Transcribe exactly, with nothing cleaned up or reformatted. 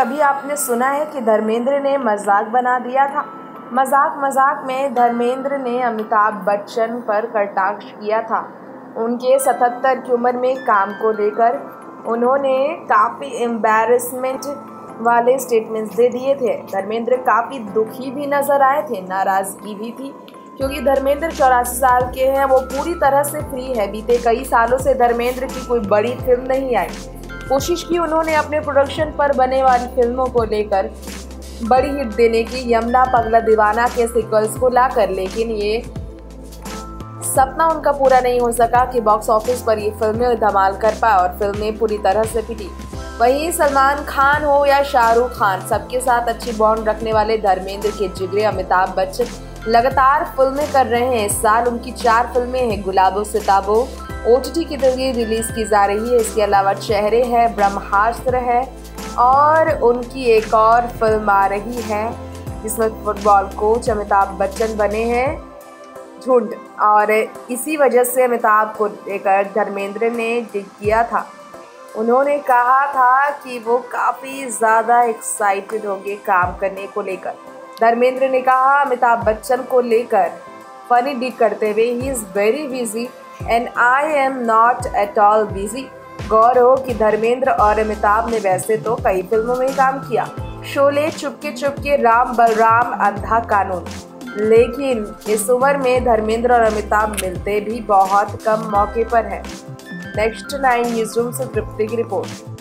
अभी आपने सुना है कि धर्मेंद्र ने मजाक बना दिया था। मजाक मजाक में धर्मेंद्र ने अमिताभ बच्चन पर कटाक्ष किया था। उनके सतहत्तर की उम्र में काम को लेकर उन्होंने काफ़ी एम्बैरेसमेंट वाले स्टेटमेंट्स दे दिए थे। धर्मेंद्र काफ़ी दुखी भी नज़र आए थे, नाराज़गी भी थी, क्योंकि धर्मेंद्र चौरासी साल के हैं, वो पूरी तरह से फ्री है। बीते कई सालों से धर्मेंद्र की कोई बड़ी फिल्म नहीं आई। कोशिश की उन्होंने अपने प्रोडक्शन पर बने वाली फिल्मों को लेकर बड़ी हिट देने की, यमुना पगला दीवाना के सीक्वल्स को लाकर, लेकिन ये सपना उनका पूरा नहीं हो सका कि बॉक्स ऑफिस पर ये फिल्में धमाल कर पाए और फिल्में पूरी तरह से पिटी। वहीं सलमान खान हो या शाहरुख खान, सबके साथ अच्छी बॉन्ड रखने वाले धर्मेंद्र के जिगरे अमिताभ बच्चन लगातार फिल्में कर रहे हैं। इस साल उनकी चार फिल्में हैं। गुलाबो सिताबो ओटीटी की जरिए रिलीज की जा रही है। इसके अलावा चेहरे है, ब्रह्मास्त्र है और उनकी एक और फिल्म आ रही है जिसमें फुटबॉल कोच अमिताभ बच्चन बने हैं, झुंड। और इसी वजह से अमिताभ को लेकर धर्मेंद्र ने डिग किया था। उन्होंने कहा था कि वो काफ़ी ज़्यादा एक्साइटेड होंगे काम करने को लेकर। धर्मेंद्र ने कहा अमिताभ बच्चन को लेकर फनी डिग करते हुए, he is very busy and I am not at all busy. गौर हो कि धर्मेंद्र और अमिताभ ने वैसे तो कई फिल्मों में काम किया, शोले, चुपके चुपके, राम बलराम, अंधा कानून, लेकिन इस उम्र में धर्मेंद्र और अमिताभ मिलते भी बहुत कम मौके पर हैं। नेक्स्ट नाइन न्यूज़ रूम से तृप्ति की रिपोर्ट।